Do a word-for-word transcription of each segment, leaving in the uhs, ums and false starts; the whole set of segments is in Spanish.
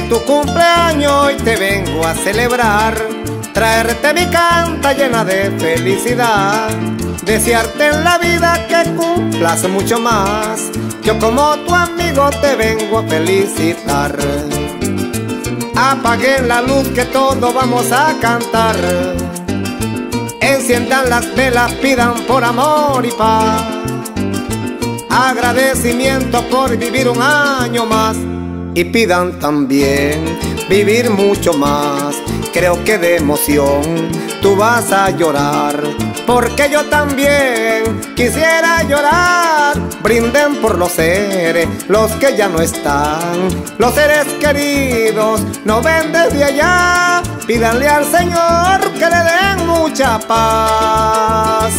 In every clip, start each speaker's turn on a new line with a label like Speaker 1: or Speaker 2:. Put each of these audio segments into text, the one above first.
Speaker 1: tu cumpleaños hoy te vengo a celebrar, traerte mi canta llena de felicidad, desearte en la vida que cumplas mucho más. Yo como tu amigo te vengo a felicitar. Apaguen la luz que todos vamos a cantar, enciendan las velas, pidan por amor y paz, agradecimiento por vivir un año más, y pidan también vivir mucho más. Creo que de emoción tú vas a llorar, porque yo también quisiera llorar. Brinden por los seres, los que ya no están, los seres queridos no ven desde allá. Pídanle al Señor que le den mucha paz.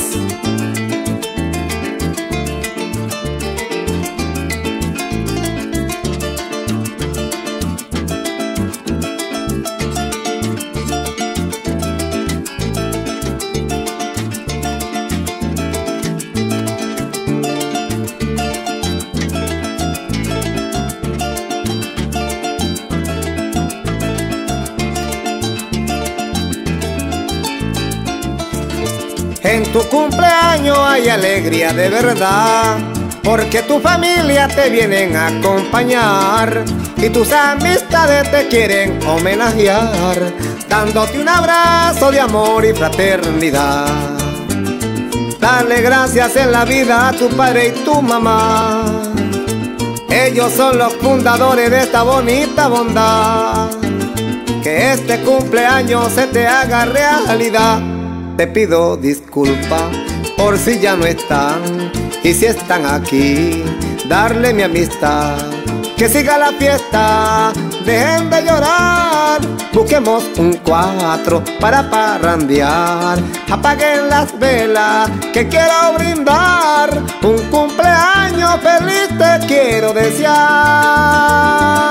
Speaker 1: En tu cumpleaños hay alegría de verdad, porque tu familia te vienen a acompañar y tus amistades te quieren homenajear, dándote un abrazo de amor y fraternidad. Dale gracias en la vida a tu padre y tu mamá, ellos son los fundadores de esta bonita bondad. Que este cumpleaños se te haga realidad. Te pido disculpa por si ya no están, y si están aquí, darle mi amistad. Que siga la fiesta, dejen de llorar, busquemos un cuatro para parrandear. Apaguen las velas que quiero brindar, un cumpleaños feliz te quiero desear.